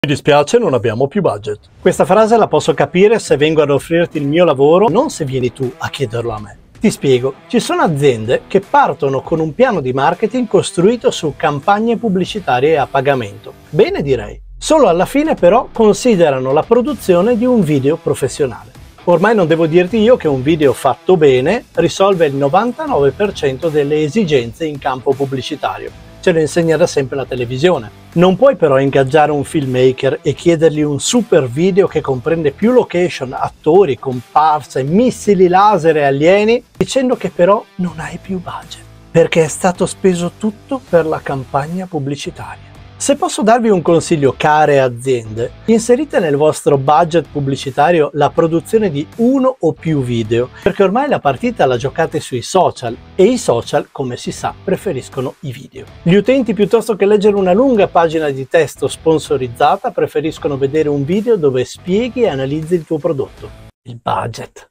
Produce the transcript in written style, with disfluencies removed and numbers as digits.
Mi dispiace, non abbiamo più budget. Questa frase la posso capire se vengo ad offrirti il mio lavoro, non se vieni tu a chiederlo a me. Ti spiego, ci sono aziende che partono con un piano di marketing costruito su campagne pubblicitarie a pagamento. Bene, direi. Solo alla fine però considerano la produzione di un video professionale. Ormai non devo dirti io che un video fatto bene risolve il 99% delle esigenze in campo pubblicitario. Ce lo insegna da sempre la televisione. Non puoi però ingaggiare un filmmaker e chiedergli un super video che comprende più location, attori, comparse, missili laser e alieni, dicendo che però non hai più budget, perché è stato speso tutto per la campagna pubblicitaria. Se posso darvi un consiglio, care aziende, inserite nel vostro budget pubblicitario la produzione di uno o più video, perché ormai la partita la giocate sui social e i social, come si sa, preferiscono i video. Gli utenti, piuttosto che leggere una lunga pagina di testo sponsorizzata, preferiscono vedere un video dove spieghi e analizzi il tuo prodotto. Il budget.